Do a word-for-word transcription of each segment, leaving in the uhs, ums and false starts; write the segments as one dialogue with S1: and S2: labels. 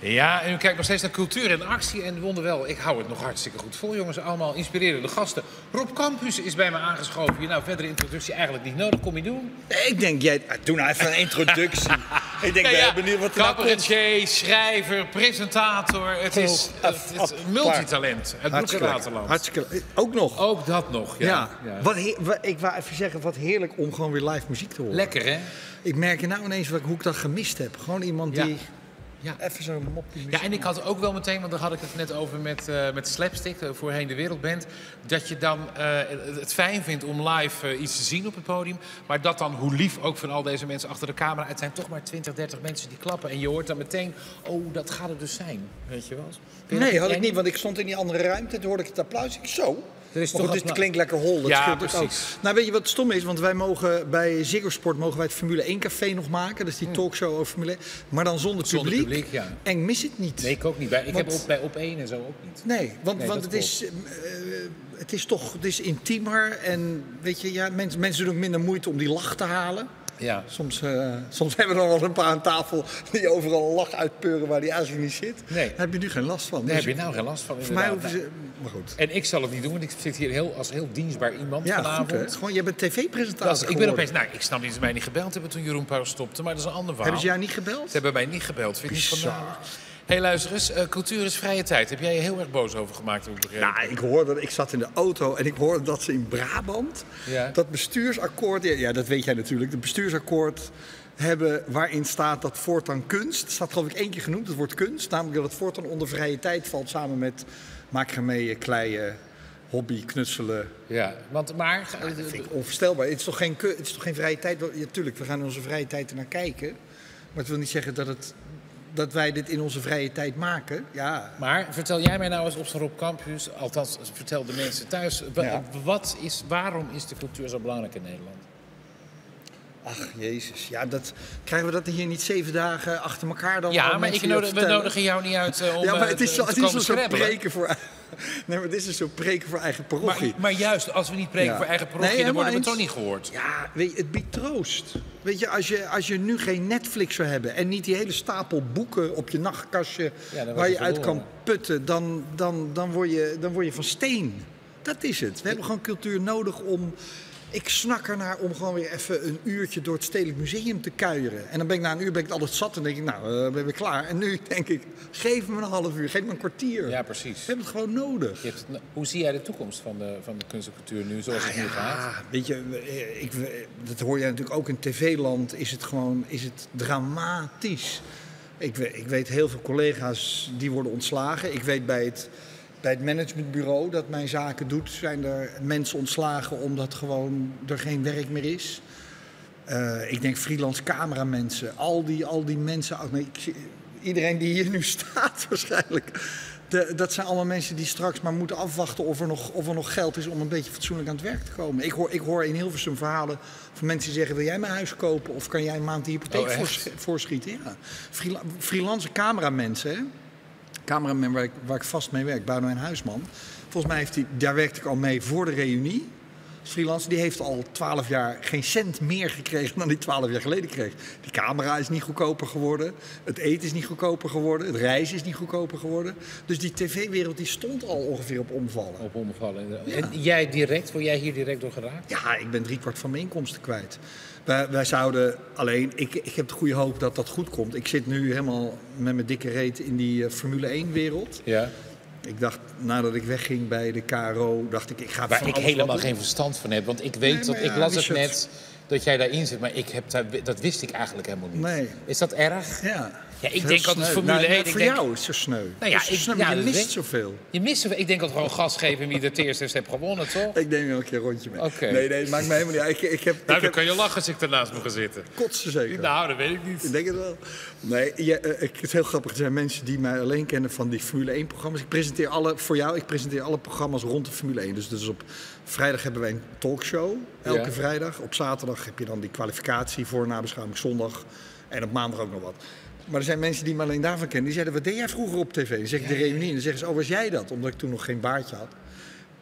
S1: Ja, en u kijkt nog steeds naar cultuur en actie. En wonderwel, ik hou het nog hartstikke goed vol, jongens. Allemaal inspirerende gasten. Rob Campus is bij me aangeschoven. Hier, nou, verdere introductie eigenlijk niet nodig. Kom je doen?
S2: Ik denk, jij, doe nou even een introductie. Ik denk,
S1: ja,
S2: ben
S1: ja.
S2: benieuwd wat er nou komt.
S1: Cabaretier, schrijver, presentator. Het is
S2: Oh,
S1: het, het, het multitalent. Het
S2: Hartstikke lekker.
S1: Broekenwaterland.
S2: Hartstikke Ook nog.
S1: Ook dat nog, ja.
S2: Ja.
S1: ja.
S2: Wat he- wat, ik wou even zeggen, wat heerlijk om gewoon weer live muziek te horen.
S1: Lekker, hè?
S2: Ik merk nou ineens wat, hoe ik dat gemist heb. Gewoon iemand
S1: Ja.
S2: die
S1: Ja.
S2: even zo'n moppie muziek.
S1: Ja, en ik had ook wel meteen, want daar had ik het net over met, uh, met Slapstick, uh, voorheen de Wereldband, dat je dan uh, het fijn vindt om live uh, iets te zien op het podium, maar dat dan, hoe lief ook van al deze mensen achter de camera, het zijn toch maar twintig, dertig mensen die klappen en je hoort dan meteen, oh, dat gaat het dus zijn, weet je wel?
S2: Nee, had ik niet, want ik stond in die andere ruimte, toen hoorde ik het applaus. Ik zo.
S1: Er is
S2: Maar
S1: toch
S2: goed, dus
S1: applaus.
S2: het klinkt lekker hol. Dat
S1: Ja,
S2: scheelt ook.
S1: precies.
S2: Nou, weet je wat stom is? Want wij mogen bij Ziggo Sport mogen wij het Formule één café nog maken. Dus die talkshow over Formule één. Maar dan zonder,
S1: Zonder
S2: publiek.
S1: publiek, ja.
S2: En ik mis het niet.
S1: Nee, ik ook niet. Bij, ik
S2: Want-
S1: heb ook bij Op één en zo ook niet.
S2: Nee, want,
S1: Nee,
S2: want
S1: dat
S2: het, is, eh, het is toch het is intiemer. En weet je, ja, mensen, mensen doen ook minder moeite om die lach te halen.
S1: Ja.
S2: Soms, uh, soms hebben we er wel een paar aan tafel die overal een lach uitpeuren waar die eigenlijk niet zit.
S1: Nee.
S2: Daar heb je nu geen last van.
S1: Daar
S2: Dus
S1: heb je nou geen last van,
S2: voor mij
S1: inderdaad.
S2: hoeven ze... Maar goed.
S1: En ik zal het niet doen, want ik zit hier heel, als heel dienstbaar iemand
S2: Ja,
S1: vanavond.
S2: goed hè. Gewoon, jij bent tv-presentator
S1: Dat is- ik ben
S2: geworden.
S1: opeens, nou, ik snap niet dat ze mij niet gebeld hebben toen Jeroen Pauw stopte, maar dat is een ander verhaal.
S2: Hebben ze jou niet gebeld?
S1: Ze hebben mij niet gebeld, vind ik niet
S2: Bizar.
S1: schandalig. Hé, hey, luister eens, uh, cultuur is vrije tijd. Heb jij je heel erg boos over gemaakt, heb ik begrepen?
S2: Nou, ik hoorde, ik zat in de auto en ik hoorde dat ze in Brabant
S1: Ja.
S2: dat bestuursakkoord, ja, ja, dat weet jij natuurlijk, het bestuursakkoord hebben waarin staat dat voortaan kunst, het staat geloof ik één keer genoemd, het woord kunst, namelijk dat het voortaan onder vrije tijd valt samen met macramee, kleien, hobby, knutselen.
S1: Ja, want, maar...
S2: Dat vind ik onvoorstelbaar. Het is toch geen, ku- het is toch geen vrije tijd? Ja, tuurlijk, we gaan in onze vrije tijd ernaar kijken, maar het wil niet zeggen dat het... dat wij dit in onze vrije tijd maken, ja.
S1: Maar vertel jij mij nou eens op zo'n Rob Campus, althans vertel de mensen thuis, wa-
S2: Ja.
S1: wat is, waarom is de cultuur zo belangrijk in Nederland?
S2: Ach, jezus. Ja, dat, krijgen we dat hier niet zeven dagen achter elkaar dan?
S1: Ja,
S2: al
S1: maar
S2: mensen
S1: ik
S2: die dat
S1: nodig, we
S2: vertellen?
S1: nodigen jou niet uit uh, om
S2: Ja, maar het
S1: uh,
S2: is,
S1: te
S2: zo, het is
S1: komen
S2: een soort
S1: scrabbelen.
S2: preken voor... Nee, maar dit is een soort preken voor eigen parochie.
S1: Maar, maar juist, als we niet preken
S2: Ja.
S1: voor eigen parochie,
S2: Nee,
S1: dan worden we
S2: helemaal
S1: toch niet gehoord.
S2: Ja, weet je, het biedt troost. Weet je, als je, als je nu geen Netflix zou hebben en niet die hele stapel boeken op je nachtkastje
S1: Ja, dan was
S2: waar
S1: je
S2: je uit
S1: verloren.
S2: kan putten, dan, dan, dan, word je, dan word je van steen. Dat is het. We hebben gewoon cultuur nodig om... Ik snak ernaar om gewoon weer even een uurtje door het Stedelijk Museum te kuieren. En dan ben ik na een uur ben ik altijd zat en denk ik, nou, uh, ben ik klaar. En nu denk ik, geef me een half uur, geef me een kwartier.
S1: Ja, precies.
S2: We hebben het gewoon nodig.
S1: Je hebt, nou, hoe zie jij de toekomst van de, van de kunst en cultuur nu, zoals het nu gaat?
S2: Ja, weet je, ik, dat hoor je natuurlijk ook in tv-land, is het gewoon is het dramatisch. Ik, we- ik weet heel veel collega's die worden ontslagen. Ik weet bij het, bij het managementbureau dat mijn zaken doet, zijn er mensen ontslagen omdat gewoon er geen werk meer is. Eh, ik denk freelance cameramensen, al die, al die mensen, nee, ik zie- iedereen die hier nu staat waarschijnlijk. De, dat zijn allemaal mensen die straks maar moeten afwachten of er, nog, of er nog geld is om een beetje fatsoenlijk aan het werk te komen. Ik hoor, ik hoor in Hilversum verhalen van mensen die zeggen, wil jij mijn huis kopen of kan jij een maand de hypotheek
S1: Oh, echt?
S2: voors- voorschieten? Ja. Freela- freelance cameramensen, hè? Cameraman waar ik, waar ik vast mee werk, Boudewijn Huisman. Volgens mij heeft hij, daar werkte ik al mee voor de reunie. Als freelancer, die heeft al twaalf jaar geen cent meer gekregen dan hij twaalf jaar geleden kreeg. Die camera is niet goedkoper geworden. Het eten is niet goedkoper geworden. Het reizen is niet goedkoper geworden. Dus die tv-wereld die stond al ongeveer op omvallen.
S1: Op omvallen. En jij direct, word jij hier direct door geraakt?
S2: Ja, ik ben driekwart van mijn inkomsten kwijt. Wij, wij zouden alleen, ik, ik heb de goede hoop dat dat goed komt. Ik zit nu helemaal met mijn dikke reet in die eh, Formule één-wereld.
S1: Ja.
S2: Ik dacht, nadat ik wegging bij de K R O, dacht ik, ik ga
S1: Waar
S2: van
S1: ik
S2: alles
S1: helemaal
S2: wat doen.
S1: geen verstand van heb. Want ik weet
S2: Nee,
S1: dat,
S2: maar
S1: ik
S2: ja,
S1: las
S2: wist
S1: het
S2: je
S1: net dat jij daarin zit, maar ik heb daar, dat wist ik eigenlijk helemaal niet.
S2: Nee.
S1: Is dat erg?
S2: Ja.
S1: Ja, ik
S2: Heel
S1: denk altijd
S2: sneu.
S1: Formule
S2: Nou,
S1: één,
S2: nou,
S1: ik
S2: voor
S1: denk-
S2: jou is het zo sneu.
S1: Nou ja,
S2: Het is zo
S1: ik-
S2: sneu,
S1: ja,
S2: maar je
S1: dat
S2: mist
S1: weet-
S2: zoveel.
S1: Je mist zoveel. Ik denk dat gewoon gas geven wie het eerst heeft gewonnen, toch?
S2: Ik neem wel een keer een rondje mee.
S1: Oké.
S2: Nee, nee, het maakt me helemaal niet uit. Ik, ik heb,
S1: Nou,
S2: ik
S1: dan
S2: heb
S1: kan je lachen als ik ernaast moet gaan zitten.
S2: kotsen zeker.
S1: Nou, dat weet ik niet.
S2: Ik denk het wel. Nee, ja, eh, ik, het is heel grappig. Er zijn mensen die mij alleen kennen van die Formule één-programma's. Ik presenteer alle, voor jou, ik presenteer alle programma's rond de Formule één. Dus, dus op vrijdag hebben wij een talkshow, elke
S1: Ja.
S2: vrijdag. Op zaterdag heb je dan die kwalificatie voor nabeschouwing zondag. En op maandag ook nog wat. Maar er zijn mensen die me alleen daarvan kennen. Die zeiden, wat deed jij vroeger op tv? Dan zeg ik de reunie. En dan zeggen ze, oh, was jij dat? Omdat ik toen nog geen baardje had.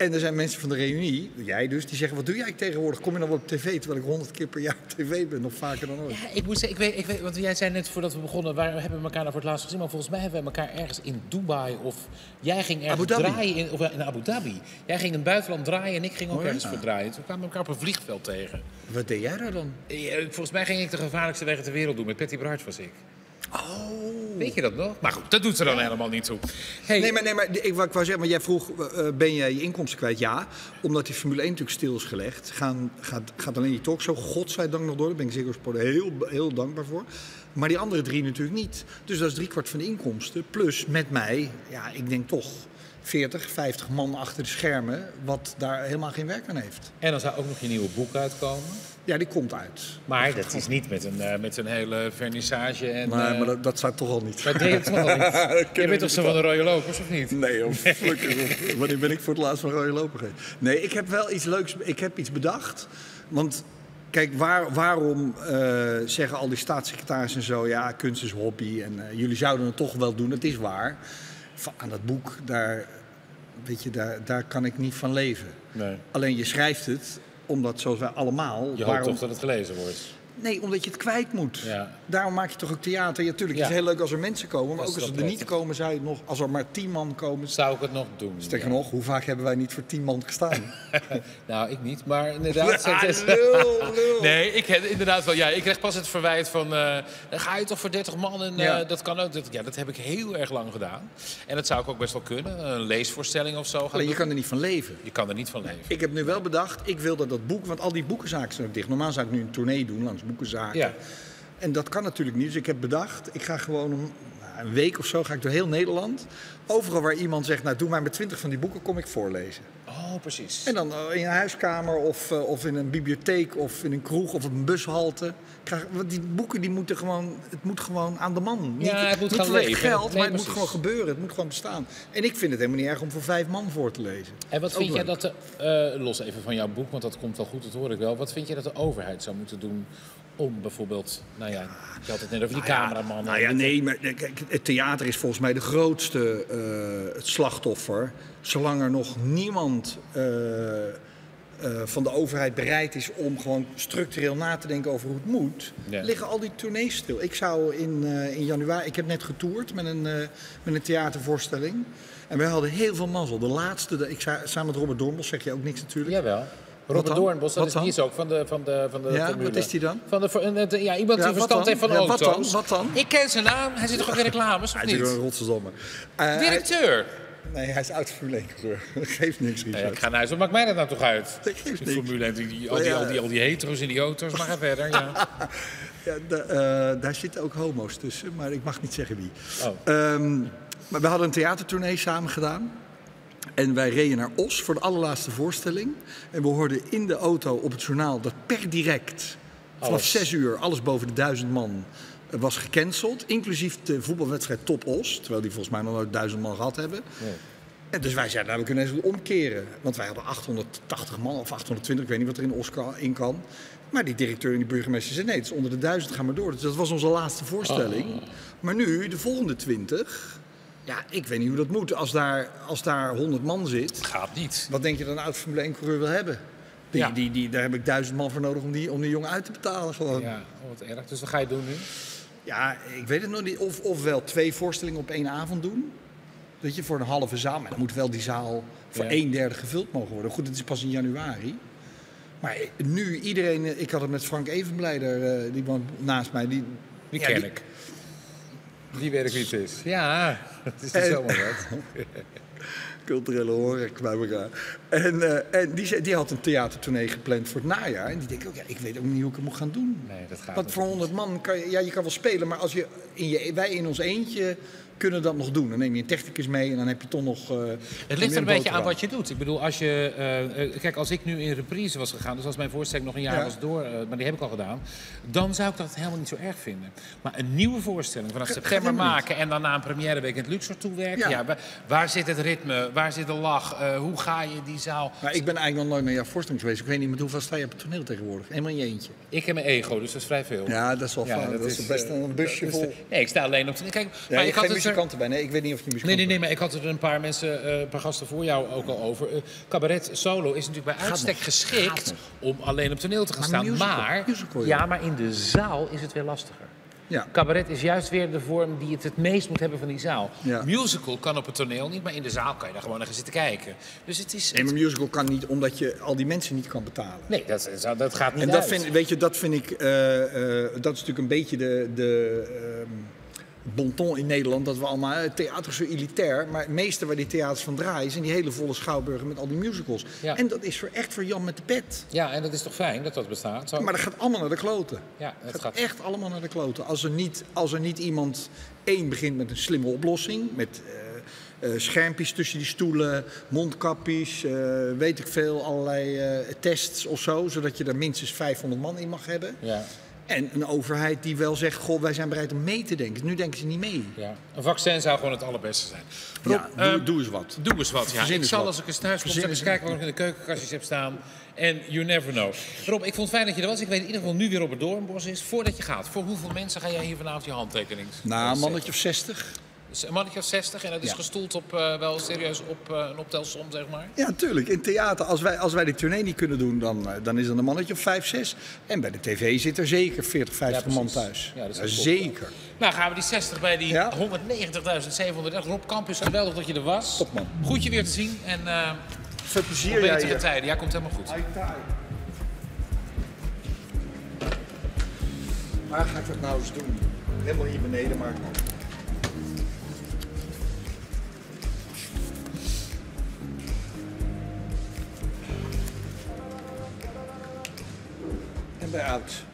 S2: En er zijn mensen van de reunie, jij dus, die zeggen... wat doe jij tegenwoordig? Kom je dan wel op tv? Terwijl ik honderd keer per jaar op tv ben, nog vaker dan ooit.
S1: Ja, ik moet zeggen, ik weet, ik weet, want jij zei net voordat we begonnen... waar hebben we elkaar nou voor het laatst gezien? Maar volgens mij hebben we elkaar ergens in Dubai of... jij ging ergens
S2: Abu Dhabi.
S1: draaien in, of in Abu Dhabi. Jij ging in het buitenland draaien en ik ging ook
S2: Oh, ja.
S1: ergens voor draaien. Toen kwamen we elkaar op een vliegveld tegen.
S2: Wat deed jij daar dan?
S1: Eh, Volgens mij ging ik de gevaarlijkste wegen ter wereld doen. Met Patty Bart was ik.
S2: Oh.
S1: Weet je dat nog? Maar goed, dat doet er dan helemaal niet toe. Hey,
S2: Nee, maar, nee, maar ik, wat ik wou zeggen, maar jij vroeg, uh, ben jij je inkomsten kwijt? Ja, omdat die Formule één natuurlijk stil is gelegd. Gaan, gaat, gaat alleen die talkshow, godzijdank nog door. Daar ben ik zeker Sport heel, heel dankbaar voor. Maar die andere drie natuurlijk niet. Dus dat is driekwart van de inkomsten. Plus met mij, ja, ik denk toch veertig, vijftig man achter de schermen... wat daar helemaal geen werk aan heeft.
S1: En dan zou ook nog je nieuwe boek uitkomen.
S2: Ja, die komt uit.
S1: Maar dat is niet met een, uh, met een hele vernissage. En,
S2: Maar,
S1: uh,
S2: maar dat, dat staat toch al niet.
S1: Maar deed je het toch al niet? Je bent toch zo van de rode lopers, of niet?
S2: Nee, of wanneer ben ik voor het laatst van rode loper geweest? Nee, ik heb wel iets leuks, ik heb iets bedacht. Want kijk, waar, waarom uh, zeggen al die staatssecretarissen en zo... ja, kunst is hobby en uh, jullie zouden het toch wel doen, dat is waar. Van, aan dat boek, daar, weet je, daar, daar kan ik niet van leven.
S1: Nee.
S2: Alleen je schrijft het, omdat zoals wij allemaal...
S1: Je hoopt
S2: waarom...
S1: toch dat het gelezen wordt?
S2: Nee, omdat je het kwijt moet.
S1: Ja.
S2: Daarom maak je toch ook theater. Ja, tuurlijk,
S1: Ja.
S2: het is heel leuk als er mensen komen. Maar
S1: Dat
S2: ook
S1: is
S2: als er
S1: wel
S2: er niet
S1: prettig.
S2: komen, zou je het nog... Als er maar tien man komen...
S1: Zou ik het nog doen?
S2: Sterker
S1: Ja.
S2: nog, hoe vaak hebben wij niet voor tien man gestaan?
S1: Nou, ik niet, maar inderdaad...
S2: Ja,
S1: het is-
S2: lul, lul.
S1: Nee, ik heb inderdaad wel... Ja, ik kreeg pas het verwijt van... eh, dan ga je toch voor dertig man en eh,
S2: Ja.
S1: dat kan ook. Dat, ja, dat heb ik heel erg lang gedaan. En dat zou ik ook best wel kunnen. Een leesvoorstelling of zo gaan
S2: Alleen je
S1: doen.
S2: kan er niet van leven.
S1: Je kan er niet van leven.
S2: Ik heb nu wel bedacht, ik wil dat dat boek... Want al die boekenzaken zijn ook dicht. Normaal zou ik nu een tournee doen langs boekenzaken.
S1: Ja.
S2: En dat kan natuurlijk niet. Dus ik heb bedacht, ik ga gewoon een, een week of zo ga ik door heel Nederland. Overal waar iemand zegt, nou doe maar met twintig van die boeken, kom ik voorlezen.
S1: Oh, precies.
S2: En dan in een huiskamer of, uh, of in een bibliotheek of in een kroeg of op een bushalte. Ik ga, want die boeken die moeten gewoon, het moet gewoon aan de man. Niet,
S1: Ja, het moet
S2: niet
S1: gaan
S2: vanwege
S1: leven.
S2: geld,
S1: Nee,
S2: maar het
S1: precies.
S2: moet gewoon gebeuren. Het moet gewoon bestaan. En ik vind het helemaal niet erg om voor vijf man voor te lezen.
S1: En wat
S2: Ook
S1: vind jij
S2: leuk.
S1: dat de, uh, los even van jouw boek, want dat komt wel goed, dat hoor ik wel. Wat vind je dat de overheid zou moeten doen om bijvoorbeeld, nou ja, je had het net over die
S2: Nou ja,
S1: cameramannen.
S2: Nou ja, nee, maar kijk, het theater is volgens mij de grootste uh, het slachtoffer. Zolang er nog niemand uh, uh, van de overheid bereid is om gewoon structureel na te denken over hoe het moet,
S1: Ja.
S2: liggen al die tournees stil. Ik zou in, uh, in januari, ik heb net getoerd met een, uh, met een theatervoorstelling. En wij hadden heel veel mazzel. De laatste, de, ik zei, samen met Robert Dornbos, zeg je ook niks natuurlijk.
S1: Jawel. Robert
S2: dan?
S1: Doornbos, dat
S2: Wat
S1: is,
S2: dan?
S1: die is ook van de, van de, van de
S2: Ja,
S1: formule.
S2: wat is die dan?
S1: Van de, van de- ja, iemand
S2: Ja,
S1: die
S2: wat
S1: verstand
S2: dan?
S1: heeft van
S2: Ja, wat
S1: auto's.
S2: dan? Wat dan?
S1: Ik ken zijn naam, hij zit toch ook in reclames, of
S2: Hij is
S1: niet?
S2: een Rotterdammer. Uh, hij-
S1: Directeur.
S2: nee, hij is oud Formule één-coureur. Geeft niks,
S1: Nee,
S2: Richard.
S1: ik ga naar huis, wat maakt mij dat nou toch uit?
S2: Dat geeft
S1: Die
S2: niks.
S1: formule en die, die, al, die,
S2: Ja.
S1: al, die, al die hetero's in die auto's, maar ga verder. Ja.
S2: Ja, de, eh, daar zitten ook homo's tussen, maar ik mag niet zeggen wie.
S1: Oh.
S2: Ehm, maar we hadden een theatertournee samen gedaan. En wij reden naar Os voor de allerlaatste voorstelling. En we hoorden in de auto op het journaal dat per direct, vanaf
S1: Alles.
S2: zes uur, alles boven de duizend man eh, was gecanceld. Inclusief de voetbalwedstrijd Top Os, terwijl die volgens mij nog nooit duizend man gehad hebben.
S1: Nee.
S2: En dus wij zeiden, nou, we kunnen eens omkeren. Want wij hadden achthonderdtachtig man of achthonderdtwintig, ik weet niet wat er in Os kan- in kan. Maar die directeur en die burgemeester zei, nee, het is onder de duizend, ga maar door. Dus dat was onze laatste voorstelling.
S1: Oh.
S2: Maar nu, de volgende twintig, ja, ik weet niet hoe dat moet. Als daar, als daar honderd man zit,
S1: Gaat niet.
S2: wat denk je dat een oud Formule één-coureur wil hebben? Die,
S1: Ja.
S2: die, die, daar heb ik duizend man voor nodig om die, om die jongen uit te betalen gewoon. Ja,
S1: Ja, oh, wat erg. Dus wat ga je doen nu?
S2: ik weet het nog niet. Of, ofwel twee voorstellingen op één avond doen. Weet je, voor een halve zaal. Maar dan moet wel die zaal voor
S1: Ja.
S2: een derde gevuld mogen worden. Goed, het is pas in januari. Maar nu, iedereen... Ik had het met Frank Evenblijder, uh, die woont naast mij. Die,
S1: Die
S2: ja,
S1: ken
S2: die-
S1: ik. Die weet ik wie het is. Ja, het is niet
S2: En-
S1: zomaar wat.
S2: Culturele horeca bij elkaar. En, uh, en die, zei- die had een theatertournee gepland voor het najaar. En die denkt ook, ja, ik weet ook niet hoe ik het moet gaan doen.
S1: Nee, dat gaat
S2: Want
S1: niet.
S2: voor honderd man kan je, ja, je kan wel spelen, maar als je in je, wij in ons eentje kunnen dat nog doen. Dan neem je een technicus mee en dan heb je toch nog... Uh,
S1: Het ligt er een beetje aan wat je doet. Ik bedoel, als je... eh, eh, kijk, als ik nu in reprise was gegaan, dus als mijn voorstelling nog een jaar
S2: Ja.
S1: was door, eh, maar die heb ik al gedaan, dan zou ik dat helemaal niet zo erg vinden. Maar een nieuwe voorstelling vanaf
S2: Ga-
S1: september
S2: gaat helemaal
S1: maken en dan na een premièreweek in het Luxor toewerken. Ja.
S2: Ja.
S1: waar, waar zit het ritme? Waar zit de lach? Eh, hoe ga je die zaal...
S2: Maar ik ben eigenlijk nog nooit naar jouw voorstelling geweest. Ik weet niet met hoeveel sta je op het toneel tegenwoordig. Helemaal in je eentje.
S1: Ik heb mijn ego, dus dat is vrij veel.
S2: Ja, dat is wel fijn. Dat, is best
S1: eh,
S2: een busje
S1: dat is-
S2: vol.
S1: Nee, ik sta alleen op... Kijk,
S2: Ja,
S1: maar
S2: je
S1: ik had
S2: geen
S1: het
S2: muzikanten bij. Nee, ik weet niet of je muzikanten
S1: Nee, nee, nee, maar ik had er een paar mensen, uh, een paar gasten voor jou ook al over. Uh, cabaret solo is natuurlijk bij uitstek
S2: nog.
S1: geschikt om alleen op toneel te gaan
S2: Maar
S1: staan.
S2: musical,
S1: maar,
S2: musical, ja.
S1: ja, maar in de zaal is het weer lastiger.
S2: Ja.
S1: Cabaret is juist weer de vorm die het het meest moet hebben van die zaal.
S2: Ja.
S1: Musical kan op het toneel niet, maar in de zaal kan je daar gewoon naar zitten kijken. Dus het is...
S2: Nee, maar musical kan niet, omdat je al die mensen niet kan betalen.
S1: Nee, dat, dat gaat niet
S2: En dat
S1: uit.
S2: vind, weet je, dat vind ik, uh, uh, dat is natuurlijk een beetje de, de uh, bon ton in Nederland, dat we allemaal, uh, theater is zo elitair, maar het meeste waar die theaters van draaien zijn die hele volle schouwburgen met al die musicals.
S1: Ja.
S2: En dat is voor echt voor Jan met de pet.
S1: Ja, en dat is toch fijn dat dat bestaat? Zo.
S2: Maar dat gaat allemaal naar de kloten.
S1: Ja,
S2: Het
S1: het
S2: gaat
S1: gaat...
S2: echt allemaal naar de kloten. Als er niet, als er niet iemand, één, begint met een slimme oplossing, met uh, uh, schermpjes tussen die stoelen, mondkapjes, uh, weet ik veel, allerlei uh, tests of zo, zodat je er minstens vijfhonderd man in mag hebben.
S1: Ja.
S2: En een overheid die wel zegt, goh, wij zijn bereid om mee te denken. Nu denken ze niet mee.
S1: Ja. Een vaccin zou gewoon het allerbeste zijn. Rob,
S2: Ja, doe,
S1: uh,
S2: doe eens wat.
S1: Doe eens wat, ja.
S2: Verzin
S1: Ik
S2: eens
S1: zal
S2: wat.
S1: als ik eens thuis kom,
S2: Verzin
S1: eens
S2: eens
S1: kijken wat ik in de keukenkastjes heb staan. En you never know. Rob, ik vond het fijn dat je er was. Ik weet in ieder geval nu weer Robert Doornbos is. Voordat je gaat, voor hoeveel mensen ga jij hier vanavond je handtekening?
S2: Nou, een mannetje of zestig.
S1: Een mannetje of zestig en dat is
S2: Ja.
S1: gestoeld op uh, wel serieus op uh, een optelsom, zeg maar.
S2: Ja, natuurlijk. In theater, als wij, als wij die tournee niet kunnen doen, dan, uh, dan is er een mannetje of vijf, zes. En bij de tv zit er zeker veertig, vijftig
S1: Ja,
S2: man
S1: precies.
S2: thuis.
S1: Ja, dat is
S2: Ja,
S1: een
S2: zeker.
S1: Nou, gaan we die zestig bij die
S2: Ja?
S1: honderdnegentigduizend zevenhonderd. Rob Campus, geweldig dat je er was.
S2: Top, man.
S1: Goed je weer te zien en uh,
S2: Veel
S1: op
S2: plezier, jij
S1: betere
S2: hier.
S1: tijden. Ja, komt helemaal goed.
S2: Waar ga ik dat nou eens doen? Helemaal hier beneden, maar... En bij oud.